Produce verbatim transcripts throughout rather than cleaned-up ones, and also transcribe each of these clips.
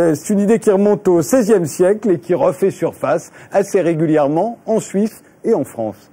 Euh, c'est une idée qui remonte au seizième siècle et qui refait surface assez régulièrement en Suisse et en France.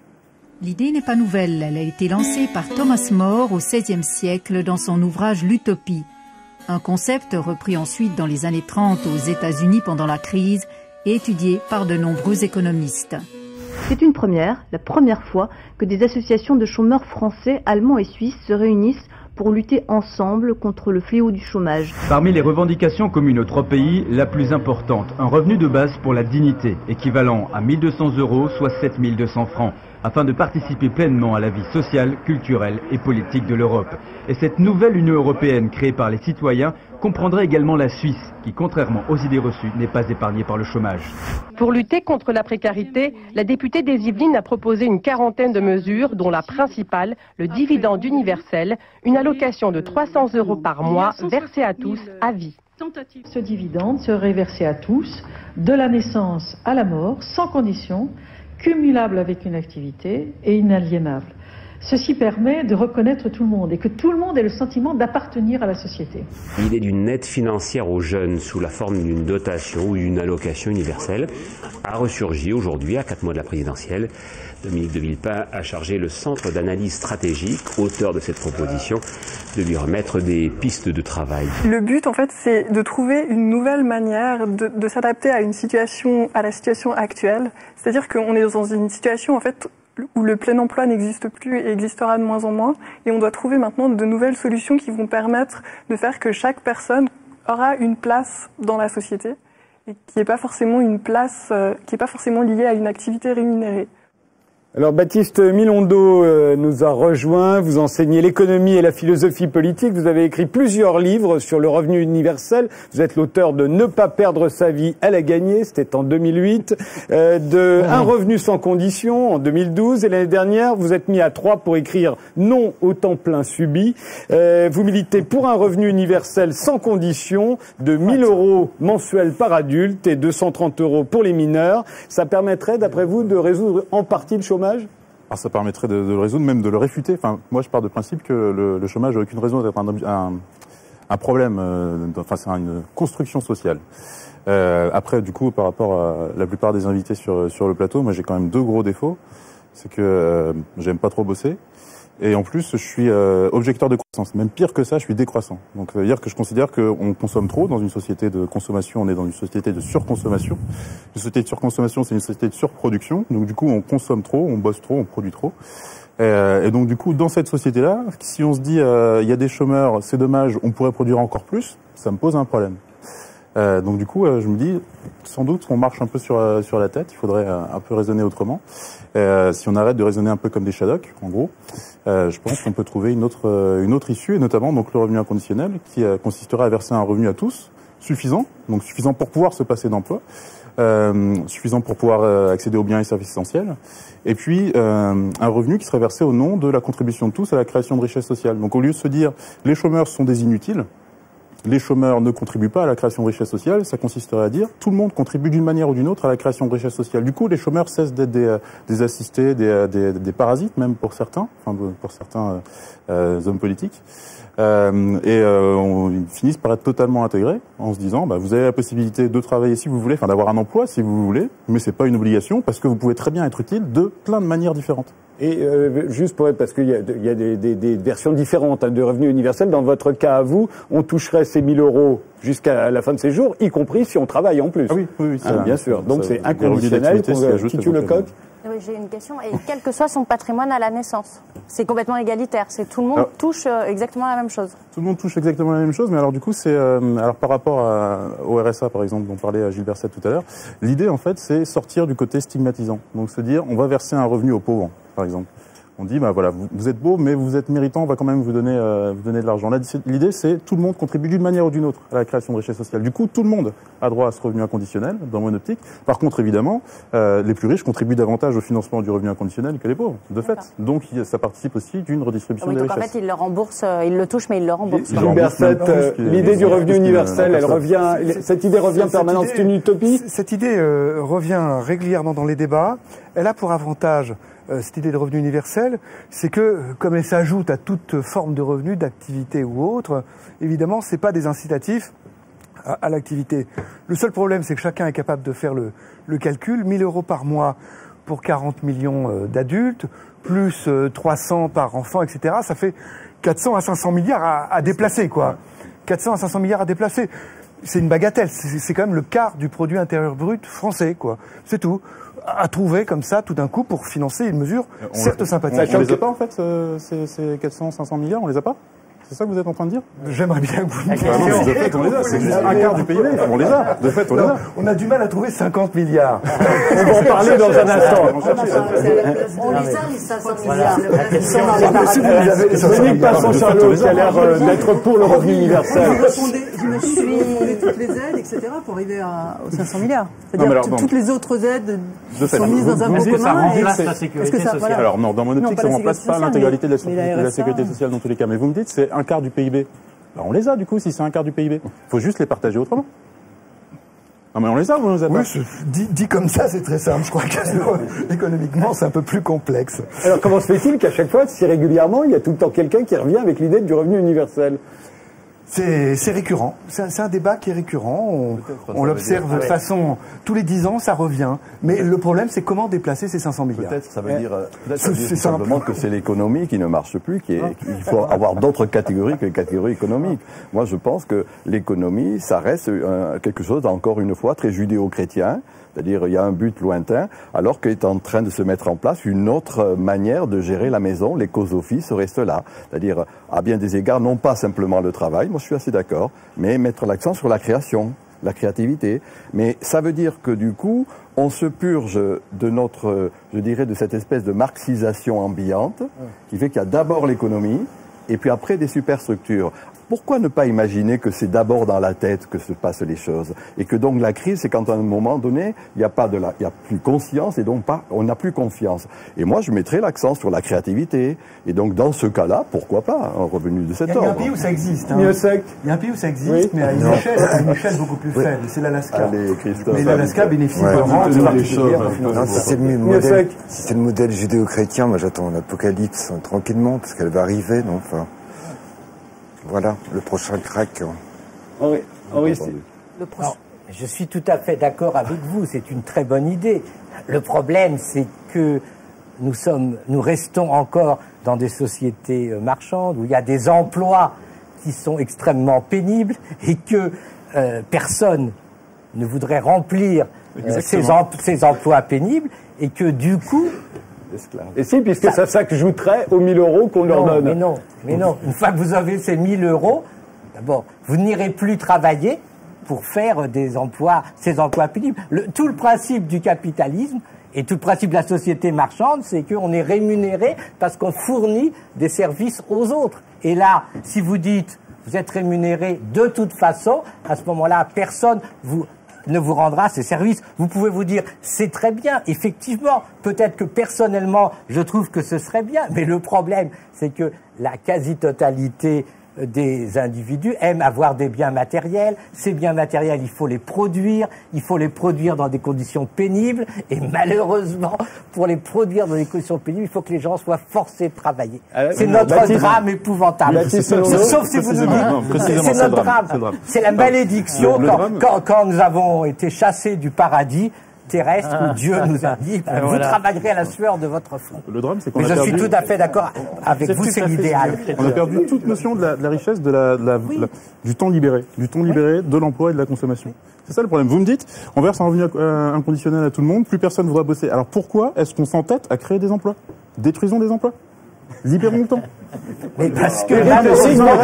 L'idée n'est pas nouvelle. Elle a été lancée par Thomas More au seizième siècle dans son ouvrage L'Utopie. Un concept repris ensuite dans les années trente aux États-Unis pendant la crise et étudié par de nombreux économistes. C'est une première, la première fois que des associations de chômeurs français, allemands et suisses se réunissent pour lutter ensemble contre le fléau du chômage. Parmi les revendications communes aux trois pays, la plus importante, un revenu de base pour la dignité, équivalent à mille deux cents euros, soit sept mille deux cents francs, afin de participer pleinement à la vie sociale, culturelle et politique de l'Europe. Et cette nouvelle Union européenne créée par les citoyens comprendrait également la Suisse, qui, contrairement aux idées reçues, n'est pas épargnée par le chômage. Pour lutter contre la précarité, la députée des Yvelines a proposé une quarantaine de mesures, dont la principale, le dividende universel, une allocation de trois cents euros par mois versée à tous à vie. Ce dividende serait versé à tous, de la naissance à la mort, sans condition, cumulable avec une activité et inaliénable. Ceci permet de reconnaître tout le monde et que tout le monde ait le sentiment d'appartenir à la société. L'idée d'une aide financière aux jeunes sous la forme d'une dotation ou d'une allocation universelle a ressurgi aujourd'hui à quatre mois de la présidentielle. Dominique de Villepin a chargé le Centre d'analyse stratégique, auteur de cette proposition, de lui remettre des pistes de travail. Le but, en fait, c'est de trouver une nouvelle manière de, de s'adapter à une situation, à la situation actuelle. C'est-à-dire qu'on est dans une situation, en fait, où le plein emploi n'existe plus et existera de moins en moins. Et on doit trouver maintenant de nouvelles solutions qui vont permettre de faire que chaque personne aura une place dans la société et qui n'est pas forcément une place, euh, qui n'est pas forcément liée à une activité rémunérée. Alors Baptiste Milondo euh, nous a rejoint, vous enseignez l'économie et la philosophie politique, vous avez écrit plusieurs livres sur le revenu universel, vous êtes l'auteur de Ne pas perdre sa vie, elle a gagné, c'était en deux mille huit, euh, de Un revenu sans condition en deux mille douze, et l'année dernière vous êtes mis à trois pour écrire Non au temps plein subi. Euh, vous militez pour un revenu universel sans condition de mille euros mensuels par adulte et deux cent trente euros pour les mineurs. Ça permettrait d'après vous de résoudre en partie le chômage ? Alors ça permettrait de, de le résoudre, même de le réfuter. Enfin, moi, je pars du principe que le, le chômage n'a aucune raison d'être un, un, un problème. Euh, enfin, c'est une construction sociale. Euh, après, du coup, par rapport à la plupart des invités sur sur le plateau, moi, j'ai quand même deux gros défauts. C'est que euh, j'aime pas trop bosser. Et en plus, je suis euh, objecteur de croissance. Même pire que ça, je suis décroissant. Donc, ça veut dire que je considère qu'on consomme trop dans une société de consommation. On est dans une société de surconsommation. Une société de surconsommation, c'est une société de surproduction. Donc, du coup, on consomme trop, on bosse trop, on produit trop. Et, euh, et donc, du coup, dans cette société-là, si on se dit, euh, il y a des chômeurs, c'est dommage, on pourrait produire encore plus, ça me pose un problème. Euh, donc du coup, euh, je me dis, sans doute qu'on marche un peu sur euh, sur la tête. Il faudrait euh, un peu raisonner autrement. Euh, si on arrête de raisonner un peu comme des Shadocks, en gros, euh, je pense qu'on peut trouver une autre euh, une autre issue, et notamment donc le revenu inconditionnel, qui euh, consisterait à verser un revenu à tous suffisant, donc suffisant pour pouvoir se passer d'emploi, euh, suffisant pour pouvoir euh, accéder aux biens et services essentiels, et puis euh, un revenu qui serait versé au nom de la contribution de tous à la création de richesse sociale. Donc au lieu de se dire les chômeurs sont des inutiles, les chômeurs ne contribuent pas à la création de richesse sociale, ça consisterait à dire tout le monde contribue d'une manière ou d'une autre à la création de richesse sociale. Du coup, les chômeurs cessent d'être des, des assistés, des, des, des parasites, même pour certains, enfin pour certains euh, hommes politiques. Euh, et euh, on, ils finissent par être totalement intégrés en se disant bah, vous avez la possibilité de travailler si vous voulez, enfin d'avoir un emploi si vous voulez, mais c'est pas une obligation parce que vous pouvez très bien être utile de plein de manières différentes. Et euh, juste pour être, parce qu'il y a, il y a des, des, des versions différentes hein, de revenu universel. Dans votre cas à vous, on toucherait ces mille euros jusqu'à la fin de ses jours, y compris si on travaille en plus. Ah oui, oui, oui hein, bien sûr. Donc c'est inconditionnel. Titu Lecoq. Oui, j'ai une question. Et quel que soit son patrimoine à la naissance, c'est complètement égalitaire. C'est tout le monde alors, touche euh, exactement la même chose. Tout le monde touche exactement la même chose, mais alors du coup, c'est euh, alors par rapport à, au R S A par exemple, dont parlait à Gilles Berset tout à l'heure, l'idée en fait, c'est sortir du côté stigmatisant. Donc se dire, on va verser un revenu aux pauvres, par exemple. On dit, bah voilà, vous, vous êtes beau, mais vous êtes méritant, on va quand même vous donner, euh, vous donner de l'argent. L'idée, c'est tout le monde contribue d'une manière ou d'une autre à la création de richesse sociale. Du coup, tout le monde a droit à ce revenu inconditionnel, dans mon optique. Par contre, évidemment, euh, les plus riches contribuent davantage au financement du revenu inconditionnel que les pauvres, de fait. Donc, ça participe aussi d'une redistribution oui, des donc richesses. En fait, ils le remboursent, ils le touchent, mais ils le remboursent. Gilles Berset, euh, l'idée du revenu universel, elle revient, cette idée revient permanente, c'est une utopie? Cette idée euh, revient régulièrement dans les débats. Elle a pour avantage cette idée de revenu universel, c'est que, comme elle s'ajoute à toute forme de revenu, d'activité ou autre, évidemment, c'est pas des incitatifs à, à l'activité. Le seul problème, c'est que chacun est capable de faire le, le calcul. mille euros par mois pour quarante millions euh, d'adultes, plus euh, trois cents par enfant, et cetera. Ça fait quatre cents à cinq cents milliards à, à déplacer, quoi. quatre cents à cinq cents milliards à déplacer. C'est une bagatelle. C'est, c'est quand même le quart du produit intérieur brut français, quoi. C'est tout. À trouver comme ça, tout d'un coup, pour financer une mesure, on certes sympathique. On, on les a pas, en fait, euh, ces, ces quatre cents, cinq cents milliards, on les a pas? C'est ça que vous êtes en train de dire? J'aimerais bien que vous me disiez. Ah non, de fait, on les a. C'est juste un quart du P I B. On les a. De fait, on les a. On a du mal à trouver cinquante milliards. On va en parler dans un instant. On les a, les cinq cents milliards. Dominique Passon-Charlot, qui a l'air d'être pour le revenu universel. J'imagine que vous répondez toutes les aides, et cetera, pour arriver à, aux cinq cents milliards. C'est-à-dire que toutes les autres aides sont mises dans un pot commun. Et la sécurité sociale. Alors non, dans mon optique, ça ne remplace pas l'intégralité de la sécurité sociale dans tous les cas. Mais vous me dites, c'est un quart du P I B. Ben, on les a, du coup, si c'est un quart du P I B. Il faut juste les partager autrement. Non, mais on les a ou on les a pas? Oui, dit, dit comme ça, c'est très simple. Je crois qu'économiquement, c'est un peu plus complexe. Alors, comment se fait-il qu'à chaque fois, si régulièrement, il y a tout le temps quelqu'un qui revient avec l'idée du revenu universel? C'est, c'est récurrent. C'est un, c'est un débat qui est récurrent. On, on l'observe de façon... Tous les dix ans, ça revient. Mais le problème, c'est comment déplacer ces cinq cents milliards. Peut-être ça veut dire, peut-être ça veut dire simplement que c'est l'économie qui ne marche plus, qui est, qu'il faut avoir d'autres catégories que les catégories économiques. Moi, je pense que l'économie, ça reste euh, quelque chose, encore une fois, très judéo-chrétien. C'est-à-dire, il y a un but lointain, alors qu'est en train de se mettre en place une autre manière de gérer la maison. Les cause-office restent là. C'est-à-dire, à bien des égards, non pas simplement le travail, moi je suis assez d'accord, mais mettre l'accent sur la création, la créativité. Mais ça veut dire que du coup, on se purge de notre, je dirais, de cette espèce de marxisation ambiante, qui fait qu'il y a d'abord l'économie, et puis après des superstructures. Pourquoi ne pas imaginer que c'est d'abord dans la tête que se passent les choses et que donc la crise, c'est quand à un moment donné, il n'y a pas de la, il y a plus conscience et donc pas, on n'a plus confiance. Et moi, je mettrais l'accent sur la créativité. Et donc dans ce cas-là, pourquoi pas un revenu de cet ordre? Il y a un pays où ça existe. Hein. Il y a un pays où ça existe, oui. mais à une, échelle, à une échelle beaucoup plus faible. Oui. C'est l'Alaska. Allez, mais l'Alaska bénéficie ouais. de rentes particulières. Si c'est le modèle, si c'est le modèle judéo-chrétien, moi j'attends l'apocalypse tranquillement parce qu'elle va arriver. Donc, enfin. Voilà, le prochain crack. Henri, Henri, le prochain. Je suis tout à fait d'accord avec vous, c'est une très bonne idée. Le problème, c'est que nous sommes, nous restons encore dans des sociétés marchandes où il y a des emplois qui sont extrêmement pénibles et que euh, personne ne voudrait remplir euh, ces, em ces emplois pénibles et que du coup... Et si, puisque ça, ça s'ajouterait aux mille euros qu'on leur donne. Mais non, mais non. Une fois que vous avez ces mille euros, d'abord, vous n'irez plus travailler pour faire des emplois, ces emplois pénibles. Le, tout le principe du capitalisme et tout le principe de la société marchande, c'est qu'on est rémunéré parce qu'on fournit des services aux autres. Et là, si vous dites, vous êtes rémunéré de toute façon, à ce moment-là, personne vous... ne vous rendra ces services. Vous pouvez vous dire, c'est très bien, effectivement, peut-être que personnellement, je trouve que ce serait bien, mais le problème, c'est que la quasi-totalité des individus aiment avoir des biens matériels. Ces biens matériels, il faut les produire, il faut les produire dans des conditions pénibles, et malheureusement, pour les produire dans des conditions pénibles, il faut que les gens soient forcés de travailler. Ah, c'est notre Baptiste, drame épouvantable. Baptiste, Sauf si vous nous dites, c'est notre drame. C'est la malédiction quand, quand, quand nous avons été chassés du paradis terrestre ah. où Dieu nous a dit ah, vous voilà. travaillerez à la sueur de votre front. Le drame, c'est qu'on Mais a je perdu... suis tout à fait d'accord avec vous, c'est l'idéal. On a perdu toute notion de la, de la richesse, de la, de la, oui. la, du temps libéré, du temps libéré, oui. de l'emploi et de la consommation. C'est ça le problème. Vous me dites, on verse un revenu inconditionnel à tout le monde, plus personne ne voudra bosser. Alors pourquoi est-ce qu'on s'entête à créer des emplois? Détruisons des emplois. Libérons le temps. Mais parce que là, il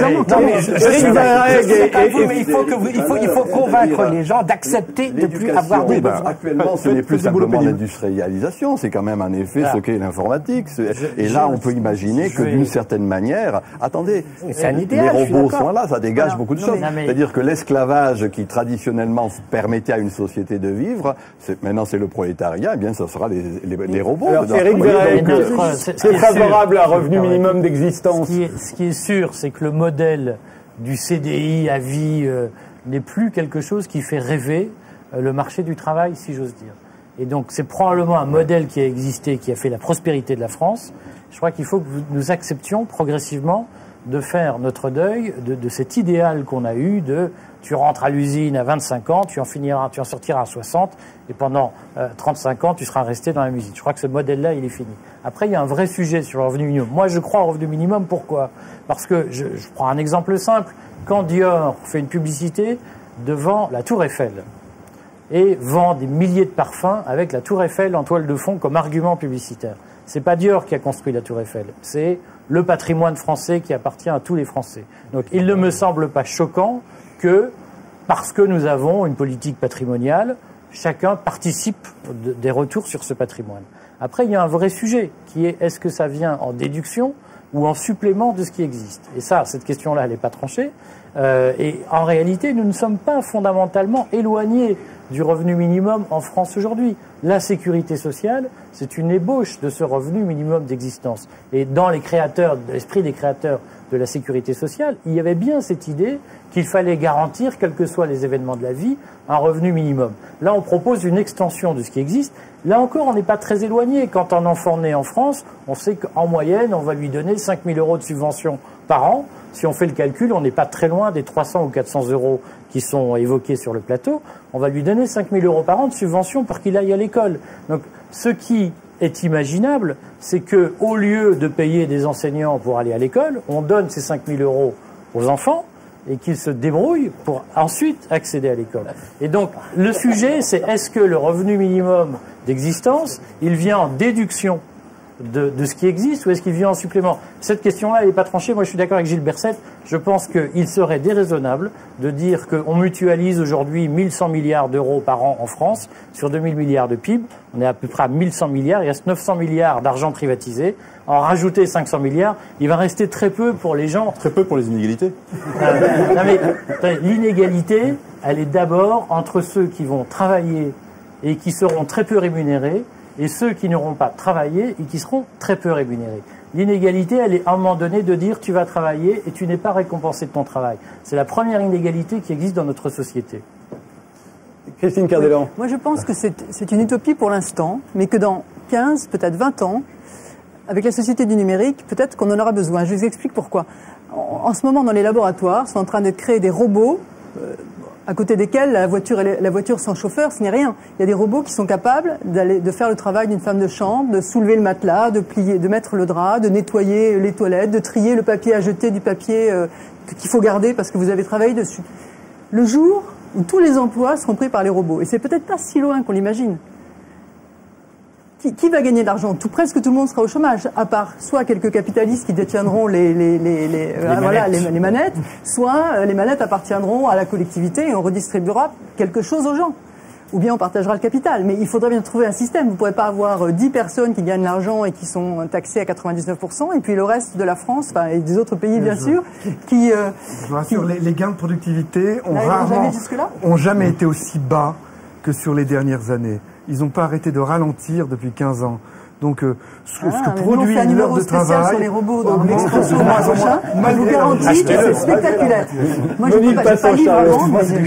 faut que vous, il faut, il faut convaincre les gens d'accepter de plus avoir de besoins. Actuellement, ce n'est plus simplement l'industrialisation, c'est quand même en effet ce qu'est l'informatique. Et là, on peut imaginer que d'une certaine manière, attendez, les robots sont là, ça dégage beaucoup de choses. C'est-à-dire que l'esclavage qui traditionnellement permettait à une société de vivre, maintenant c'est le prolétariat, eh bien, ce sera les, les, les robots. Alors, Éric Verret, c'est favorable à revenu minimum d'existence. Ce qui est, ce qui est sûr, c'est que le modèle du C D I à vie euh, n'est plus quelque chose qui fait rêver euh, le marché du travail, si j'ose dire. Et donc, c'est probablement un modèle qui a existé, qui a fait la prospérité de la France. Je crois qu'il faut que nous acceptions progressivement de faire notre deuil de, de cet idéal qu'on a eu de tu rentres à l'usine à vingt-cinq ans, tu en finiras, tu en sortiras à soixante, et pendant euh, trente-cinq ans, tu seras resté dans la musique. Je crois que ce modèle-là, il est fini. Après, il y a un vrai sujet sur le revenu minimum. Moi, je crois au revenu minimum. Pourquoi? Parce que, je, je prends un exemple simple. Quand Dior fait une publicité devant la Tour Eiffel et vend des milliers de parfums avec la Tour Eiffel en toile de fond comme argument publicitaire, c'est pas Dior qui a construit la Tour Eiffel, c'est le patrimoine français qui appartient à tous les Français. Donc, il ne me semble pas choquant que, parce que nous avons une politique patrimoniale, chacun participe de, des retours sur ce patrimoine. Après, il y a un vrai sujet qui est est-ce que ça vient en déduction ou en supplément de ce qui existe? Et ça, cette question-là, elle n'est pas tranchée. Euh, et en réalité, nous ne sommes pas fondamentalement éloignés du revenu minimum en France aujourd'hui. La sécurité sociale, c'est une ébauche de ce revenu minimum d'existence. Et dans les créateurs, dans l'esprit des créateurs de la sécurité sociale, il y avait bien cette idée qu'il fallait garantir, quels que soient les événements de la vie, un revenu minimum. Là, on propose une extension de ce qui existe. Là encore, on n'est pas très éloigné. Quand un enfant naît en France, on sait qu'en moyenne, on va lui donner cinq mille euros de subvention par an. Si on fait le calcul, on n'est pas très loin des trois cents ou quatre cents euros qui sont évoqués sur le plateau. On va lui donner cinq mille euros par an de subvention pour qu'il aille à l'école. Donc, ce qui est imaginable, c'est que, au lieu de payer des enseignants pour aller à l'école, on donne ces cinq mille euros aux enfants et qu'ils se débrouillent pour ensuite accéder à l'école. Et donc, le sujet, c'est est-ce que le revenu minimum d'existence, il vient en déduction de, de ce qui existe ou est-ce qu'il vient en supplément? Cette question-là, elle n'est pas tranchée. Moi, je suis d'accord avec Gilles Berset. Je pense qu'il serait déraisonnable de dire qu'on mutualise aujourd'hui mille cent milliards d'euros par an en France sur deux mille milliards de P I B. On est à peu près à mille cent milliards. Il reste neuf cents milliards d'argent privatisé. En rajouter cinq cents milliards, il va rester très peu pour les gens. Très peu pour les inégalités. Euh, non mais l'inégalité, elle est d'abord entre ceux qui vont travailler et qui seront très peu rémunérés et ceux qui n'auront pas travaillé et qui seront très peu rémunérés. L'inégalité, elle est à un moment donné de dire tu vas travailler et tu n'es pas récompensé de ton travail. C'est la première inégalité qui existe dans notre société. Christine Cardellan. Oui, moi je pense que c'est une utopie pour l'instant, mais que dans quinze, peut-être vingt ans, avec la société du numérique, peut-être qu'on en aura besoin. Je vous explique pourquoi. En, en ce moment, dans les laboratoires, sont en train de créer des robots euh, à côté desquels la voiture, la voiture sans chauffeur, ce n'est rien. Il y a des robots qui sont capables d'aller, de faire le travail d'une femme de chambre, de soulever le matelas, de plier, de mettre le drap, de nettoyer les toilettes, de trier le papier à jeter du papier euh, qu'il faut garder parce que vous avez travaillé dessus. Le jour où tous les emplois seront pris par les robots, et c'est peut-être pas si loin qu'on l'imagine. Qui, qui va gagner de l'argent? Tout, presque tout le monde sera au chômage, à part soit quelques capitalistes qui détiendront les, les, les, les, les, euh, voilà, les, les manettes, soit euh, les manettes appartiendront à la collectivité et on redistribuera quelque chose aux gens. Ou bien on partagera le capital. Mais il faudrait bien trouver un système. Vous ne pourrez pas avoir euh, dix personnes qui gagnent l'argent et qui sont taxées à quatre-vingt-dix-neuf pour cent, et puis le reste de la France, enfin, et des autres pays bien, bien sûr, qui... Euh, je vous rassure, qui... les, les gains de productivité ont rarement, ont jamais été aussi bas que sur les dernières années. Ils n'ont pas arrêté de ralentir depuis quinze ans. Donc, euh, ce, ah, ce que produit une heure de travail... sur les robots dans l'expression du mois prochain, je vous garantis que c'est spectaculaire. Moi, je ne peux pas lire avant,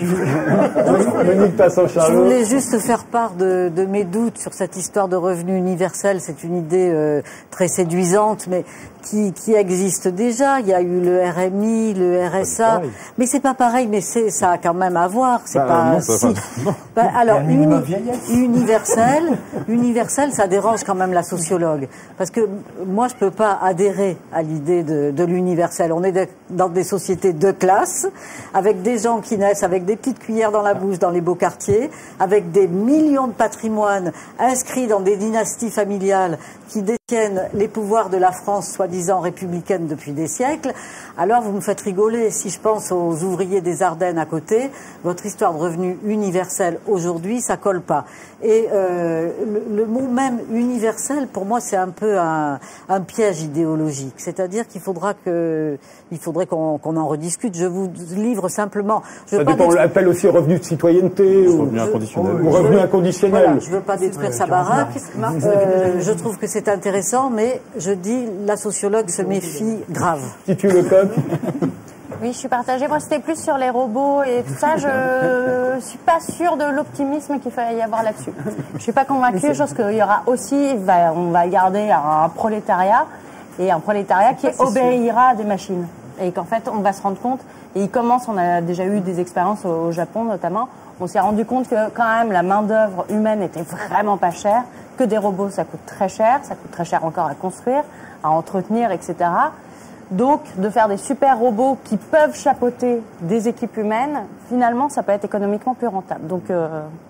Je voulais juste faire part de, de mes doutes sur cette histoire de revenu universel. C'est une idée euh, très séduisante, mais qui, qui existe déjà. Il y a eu le R M I, le R S A, mais c'est pas pareil. Mais c'est ça a quand même à voir. C'est bah, pas non, si. Bah, alors uni, universel, universel, ça dérange quand même la sociologue, parce que moi je peux pas adhérer à l'idée de, de l'universel. On est de, dans des sociétés de classe, avec des gens qui naissent avec des petites cuillères dans la bouche dans les beaux quartiers, avec des millions de patrimoines inscrits dans des dynasties familiales qui détiennent les pouvoirs de la France soi-disant républicaine depuis des siècles. Alors vous me faites rigoler. Si je pense aux ouvriers des Ardennes à côté, votre histoire de revenu universel aujourd'hui, ça colle pas. Et euh, le, le mot même universel, pour moi, c'est un peu un, un piège idéologique. C'est-à-dire qu'il faudra que, il faudrait qu'on qu'on en rediscute. Je vous livre simplement. Je ça dépend. On l'appelle aussi revenu de citoyenneté ou revenu inconditionnel. Ou revenu inconditionnel. Voilà, je veux pas détruire sa baraque. Euh, je trouve que c'est intéressant, mais je dis la sociologue se méfie grave. Titu Lecoq. Oui, je suis partagée. Moi, c'était plus sur les robots et tout ça. Je suis pas sûre de l'optimisme qu'il fallait y avoir là-dessus. Je suis pas convaincue. Je pense qu'il y aura aussi, on va garder un prolétariat et un prolétariat qui obéira à des machines. Et qu'en fait, on va se rendre compte, et il commence, on a déjà eu des expériences au, au Japon notamment, on s'est rendu compte que quand même la main-d'œuvre humaine était vraiment pas chère, que des robots ça coûte très cher, ça coûte très cher encore à construire, à entretenir, et cetera. Donc, de faire des super robots qui peuvent chapeauter des équipes humaines, finalement, ça peut être économiquement plus rentable. Donc, euh,